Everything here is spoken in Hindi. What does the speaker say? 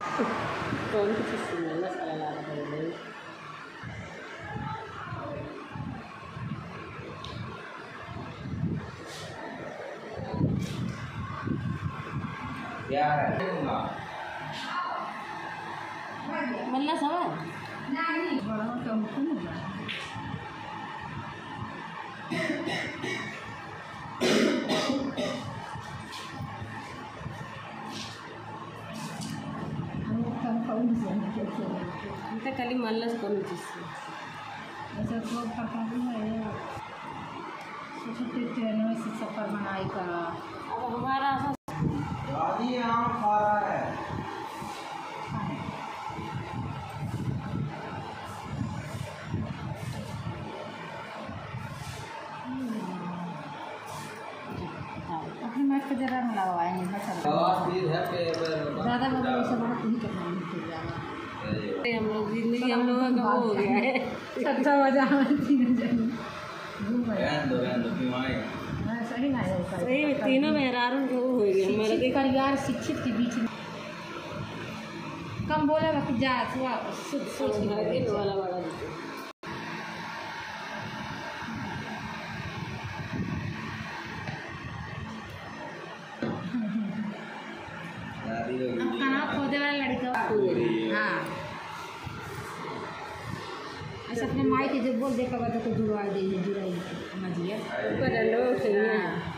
कौन सी चीज़ सुनना साला ला रहा है क्या है मल्ला सवा नहीं बड़ा कम कम अंत कली मल्ला कौन चीज़ ऐसा तो पका भी है छोटे ट्रेनों से सफ़र बनाई का अब हमारा दादी आम खा रहा है अपने मैच को जरा मिलाओ आएंगे ज़्यादा मतलब ऐसा बहुत नहीं करना है हम लोग जिंदगी हम लोगों का वो हो गया है अच्छा वजह सही ना है सही में तीनों मेहरारों को हो गया हमारा परिवार शिक्षित के बीच में कम बोले कि जा थोड़ा सोच वाला बड़ा खाना खोदे वाला लड़का हाँ ऐसा अपने माई के जब बोल देखा तो जुड़वा दे जुड़ाई समझिए ऊपर